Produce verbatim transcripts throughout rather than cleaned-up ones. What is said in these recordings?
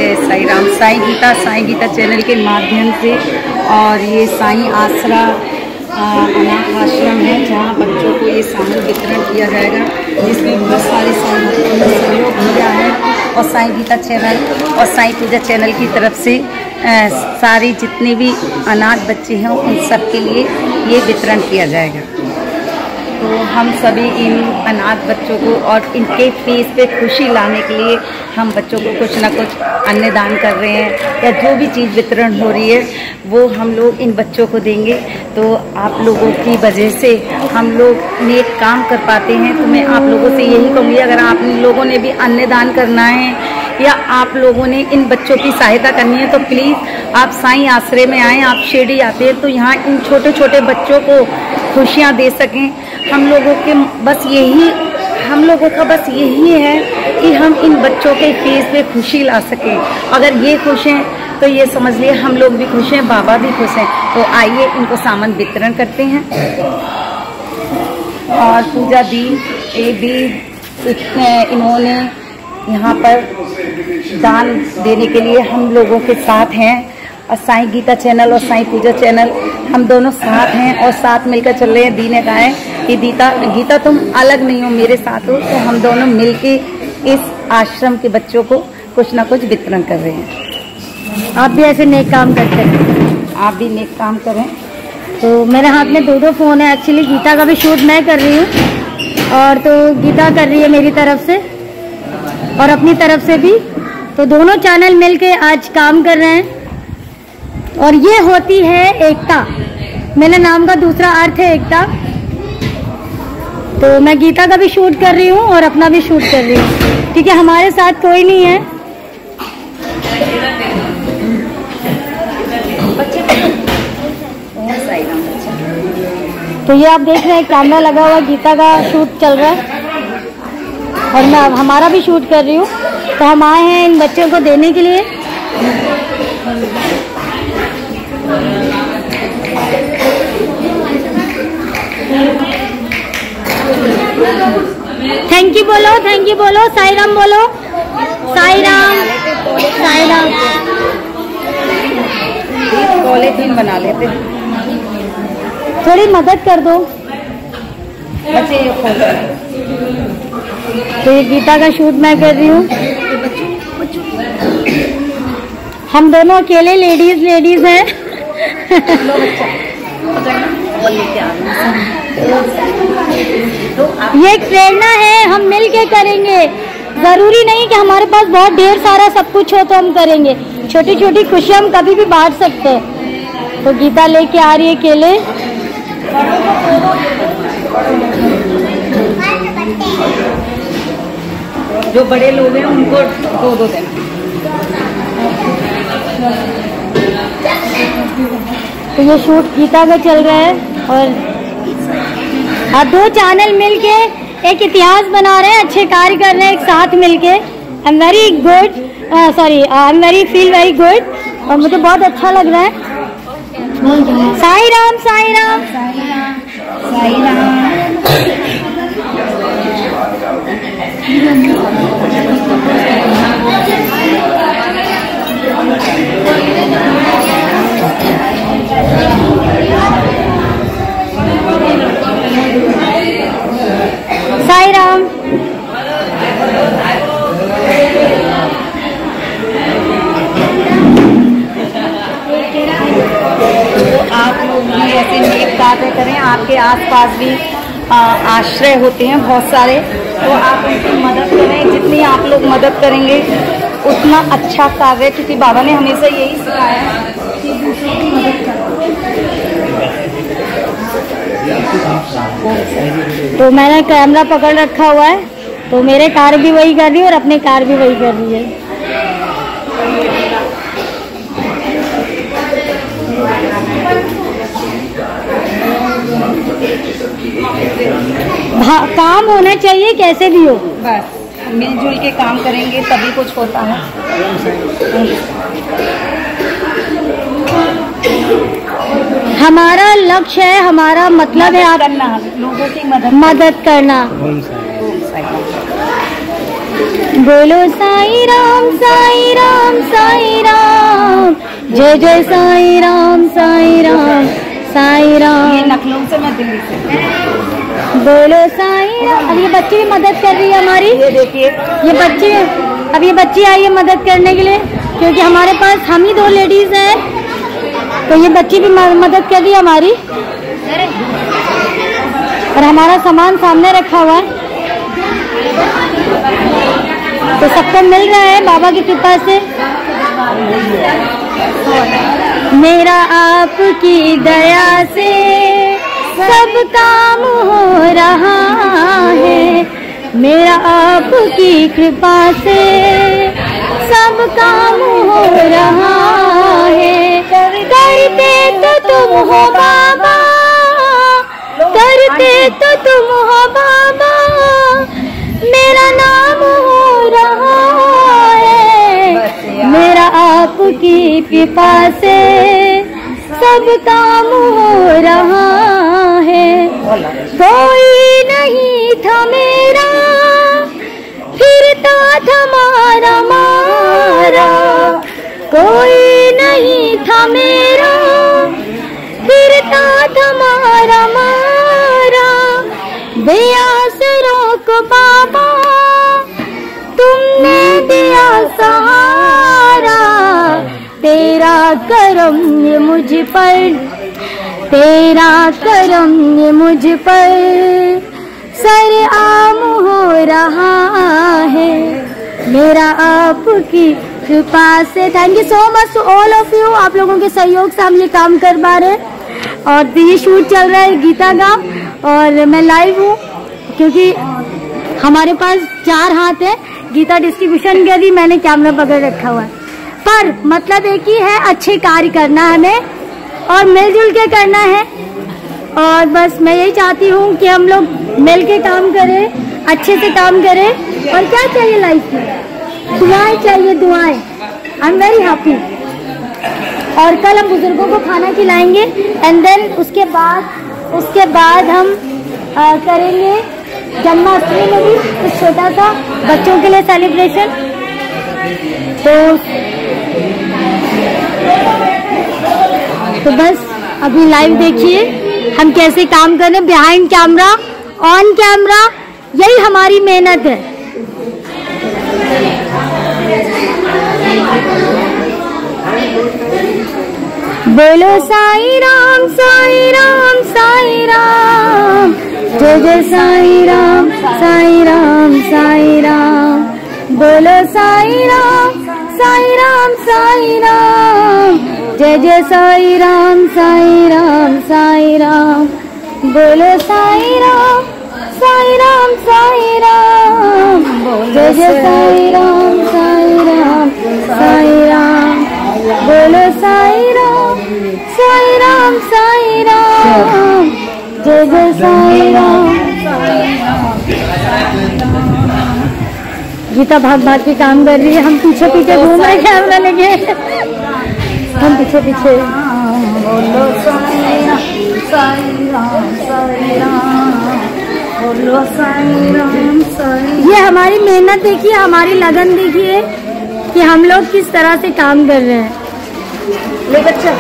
जय साईं राम। साईं गीता साईं गीता चैनल के माध्यम से और ये साईं आसरा अनाथ आश्रम है जहाँ बच्चों को ये सामूहिक वितरण किया जाएगा, जिसमें बहुत सारे सामूहिक ने सहयोग किया है और साईं गीता चैनल और साईं पूजा चैनल की तरफ से आ, सारे जितने भी अनाथ बच्चे हैं उन सब के लिए ये वितरण किया जाएगा। तो हम सभी इन अनाथ बच्चों को और इनके फेस पे खुशी लाने के लिए हम बच्चों को कुछ ना कुछ अन्नदान कर रहे हैं, या जो भी चीज़ वितरण हो रही है वो हम लोग इन बच्चों को देंगे। तो आप लोगों की वजह से हम लोग नेक काम कर पाते हैं। तो मैं आप लोगों से यही कहूँगी, अगर आप लोगों ने भी अन्नदान करना है या आप लोगों ने इन बच्चों की सहायता करनी है तो प्लीज़ आप साईं आश्रय में आएँ। आप शिरडी आते हैं तो यहाँ इन छोटे छोटे बच्चों को खुशियाँ दे सकें। हम लोगों के बस यही हम लोगों का बस यही है कि हम इन बच्चों के फेस पे खुशी ला सकें। अगर ये खुश हैं तो ये समझ लिए हम लोग भी खुश हैं, बाबा भी खुश हैं। तो आइए इनको सामान वितरण करते हैं। और पूजा दी ये भी इन्होंने यहाँ पर दान देने के लिए हम लोगों के साथ हैं, और साईं गीता चैनल और साईं पूजा चैनल हम दोनों साथ हैं और साथ मिलकर चल रहे हैं। दी ने कहा है कि गीता गीता तुम अलग नहीं हो, मेरे साथ हो। तो हम दोनों मिलके इस आश्रम के बच्चों को कुछ ना कुछ वितरण कर रहे हैं। आप भी ऐसे नेक काम करते हैं, आप भी नेक काम करें। तो मेरे हाथ में दो दो फ़ोन है। एक्चुअली गीता का भी शूट मैं कर रही हूँ और तो गीता कर रही है मेरी तरफ से और अपनी तरफ से भी। तो दोनों चैनल मिलके आज काम कर रहे हैं और ये होती है एकता। मेरे नाम का दूसरा अर्थ है एकता। तो मैं गीता का भी शूट कर रही हूँ और अपना भी शूट कर रही हूँ। ठीक है, हमारे साथ कोई नहीं है। तो ये आप देख रहे हैं कैमरा लगा हुआ, गीता का शूट चल रहा है और मैं हमारा भी शूट कर रही हूँ। तो हम आए हैं इन बच्चों को देने के लिए। थैंक यू बोलो, थैंक यू बोलो, साईं राम बोलो, साईं राम, साईं राम। पॉलीथीन बना लेते, थोड़ी मदद कर दो। तो ये गीता का शूट मैं कर रही हूँ। हम दोनों अकेले लेडीज लेडीज हैं। ये एक प्रेरणा है, हम मिल के करेंगे। जरूरी नहीं कि हमारे पास बहुत ढेर सारा सब कुछ हो तो हम करेंगे। छोटी छोटी खुशियाँ हम कभी भी बांट सकते हैं। तो गीता लेके आ रही है केले। जो बड़े लोग हैं उनको दो दो देना। तो ये शूट गीता का चल रहा है और अब दो चैनल मिलके एक इतिहास बना रहे हैं, अच्छे कार्य कर रहे हैं एक साथ मिलके। I am very good, sorry I am very feel very good और मुझे बहुत अच्छा लग रहा है। साईं राम, साईं राम, साईं राम। साईं राम। आप लोग भी ऐसे नेक कार्य करें। आपके आसपास भी आ, आश्रय होते हैं बहुत सारे, तो आप उनकी मदद करें। जितनी आप लोग मदद करेंगे उतना अच्छा कार्य, क्योंकि बाबा ने हमेशा यही सिखाया है कि दूसरों की मदद करो। तो मैंने कैमरा पकड़ रखा हुआ है, तो मेरे कार्य भी वही कर रही है और अपने कार्य भी वही कर रही है। काम होना चाहिए कैसे भी हो, बस मिलजुल के काम करेंगे तभी कुछ होता है। हमारा लक्ष्य है, हमारा मतलब है आप करना, लोगों की मदद मदद करना। बोलो साईं राम साईं राम साईं राम, जय जय साईं राम साईं राम साईं राम। ये लखनऊ से, मैं दिल्ली से। बोलो साईं राम। अब ये बच्ची भी मदद कर रही है हमारी। ये देखिए, ये बच्ची, अब ये बच्ची आई है मदद करने के लिए, क्योंकि हमारे पास हम ही दो लेडीज हैं, तो ये बच्ची भी मदद कर रही है हमारी। और हमारा सामान सामने रखा हुआ है, तो सबको मिल रहा है बाबा की कृपा से। मेरा आपकी दया से सब काम हो रहा है, मेरा आपकी कृपा से सब काम हो रहा है। करते तो तुम हो बाबा, करते तो तुम हो बाबा, मेरा नाम हो रहा है। मेरा आपकी कृपा से सब काम हो रहा है। कोई नहीं था मेरा, फिरता था मारा मारा, कोई नहीं था मेरा, फिरता था मारा मारा। बेआसरों को बाबा तुमने दिया सहारा, तेरा करम ये मुझ पर, तेरा करम ये मुझ पर सर आम हो रहा है। मेरा आपकी कृपा से। Thank you so much to all of you. आप लोगों के सहयोग से हम ये काम कर पा रहे हैं। और ये शूट चल रहा है गीता का, और मैं लाइव हूँ क्योंकि हमारे पास चार हाथ है। गीता डिस्ट्रीब्यूशन के भी मैंने कैमरा पकड़ रखा हुआ है, पर मतलब एक ही है, अच्छे कार्य करना है हमें और मिलजुल के करना है। और बस मैं यही चाहती हूँ कि हम लोग मिल के काम करें, अच्छे से काम करें। और क्या चाहिए लाइफ में? दुआएं चाहिए, दुआएं। I am very happy. और कल हम बुजुर्गों को खाना खिलाएंगे एंड देन उसके बाद उसके बाद हम आ, करेंगे जन्माष्टमी में भी कुछ छोटा सा बच्चों के लिए सेलिब्रेशन। तो तो बस अभी लाइव देखिए हम कैसे काम कर रहे हैं, बिहाइंड कैमरा, ऑन कैमरा। यही हमारी मेहनत है। बोलो साईं राम साईं राम साईं राम, जय जय साईं राम साईं राम साईं राम। बोलो साईं राम साईं राम साईं राम, जय जय साईं राम साईं राम साईं राम। बोलो साईं राम साईं राम साईं राम, जय जय साईं राम साईं राम साईं राम। बोलो साईं राम साईं राम साईं राम, जय जय साईं राम। गीता भाग भाग के काम कर रही है, हम पीछे पीछे घूम रहे कैमरा लेके, हम पीछे पीछे। बोलो साईं राम साईं राम साईं राम, बोलो साईं राम साईं। ये हमारी मेहनत देखिए, हमारी लगन देखिए कि हम लोग किस तरह से काम कर रहे हैं। ले बच्चा,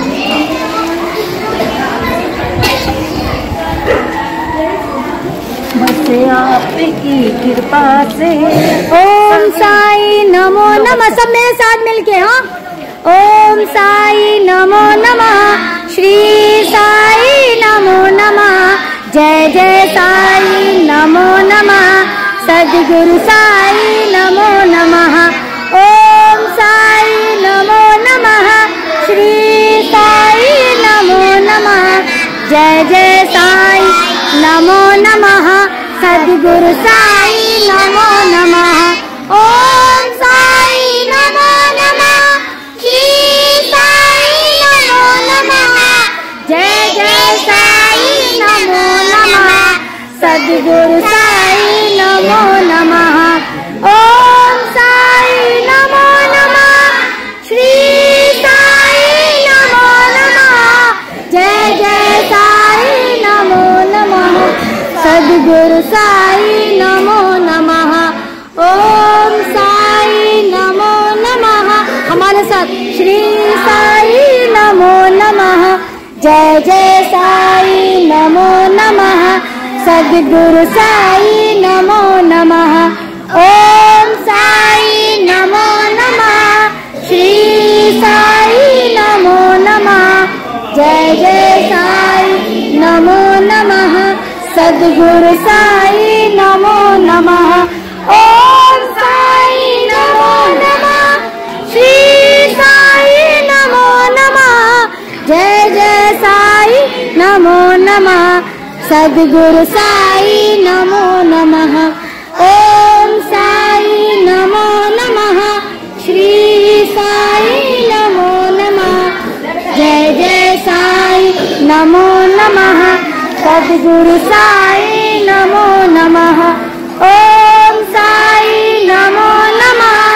बस आपकी कृपा से। ओम साई नमो नमः। सब मेरे साथ मिलके, हाँ। ओम साई नमो नमः, श्री साई नमो नमः, जय जय साई नमो नमः, सद्गुरु साई नमो नमः। ओम साई नमो नमः, श्री साई नमो नमः, जय जय साई नमो नमः, सद्गुरु साई नमो नमः। ओम साई नमो नमः, श्री साई नमो नमः, जय जय साई नमो नमः, सद्गुरु साई नमो नमः। ओम साई नमो नमः, श्री साई नमो नमः, जय जय साई नमो नमः, सद्गुरु साई नमो नमः। ओम जय जय साई नमो नमः, सद्गुरु साई नमो नमः, ओम साई नमो नमः, श्री साई नमो नमः, जय जय साई नमो नमः, सद्गुरु साई नमो नमः, ओम साई नमो नमः, श्री साई नमो नमः, जय जय साई नमो नमः, सद्गुरु साई नमो नमः, ओम साई नमो नमः, श्री साई नमो नमः, जय जय साई नमो नमः, सद्गुरु साई नमो नमः, ओम साई नमो नमः,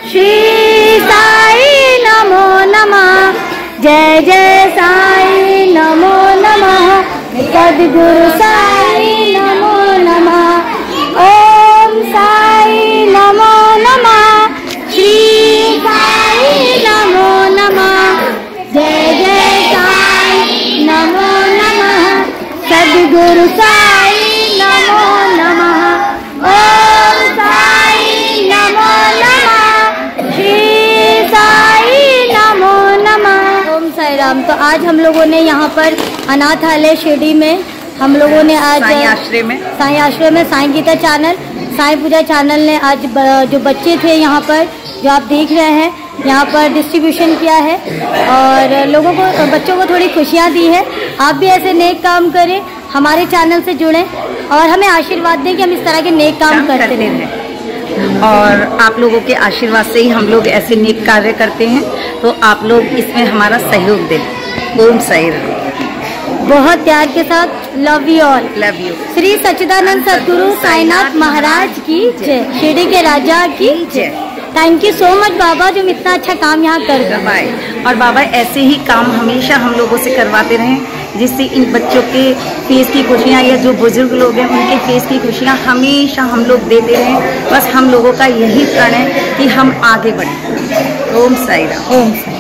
श्री साई नमो नमः, जय जय साई नमो नमः, सद्गुरु साई नमो नमः, ओम साई नमो नमः, श्री साई नमो नमः, जय जय साई नमो नमः, सद्गुरु साई नमो नमः, ओम साई नमो नमः, श्री साई नमो नमः। ओम साई राम। तो आज हम लोगों ने यहाँ पर अनाथालय शिरडी में हम लोगों ने आज साई आश्रय में साई आश्रय में साई गीता चैनल, साई पूजा चैनल ने आज जो बच्चे थे यहाँ पर जो आप देख रहे हैं यहाँ पर डिस्ट्रीब्यूशन किया है और लोगों को बच्चों को थोड़ी खुशियाँ दी है। आप भी ऐसे नेक काम करें, हमारे चैनल से जुड़ें और हमें आशीर्वाद दें कि हम इस तरह के नेक काम करते रहें। और आप लोगों के आशीर्वाद से ही हम लोग ऐसे नेक कार्य करते हैं, तो आप लोग इसमें हमारा सहयोग दें। ओम साई राम। बहुत प्यार के साथ love you all. Love you. Shri Sachchidanand Sadguru Sainath Maharaj की जय, शिरडी के राजा की जय। Thank you so much Baba, जो इतना अच्छा काम यहाँ कर रहे। और बाबा ऐसे ही काम हमेशा हम लोगों से करवाते रहें, जिससे इन बच्चों के फेस की खुशियाँ या जो बुजुर्ग लोग हैं उनके फेस की खुशियाँ हमेशा हम लोग देते रहें। बस हम लोगों का यही प्रण है कि हम आगे बढ़ें। ओम साई राम। ओम साई।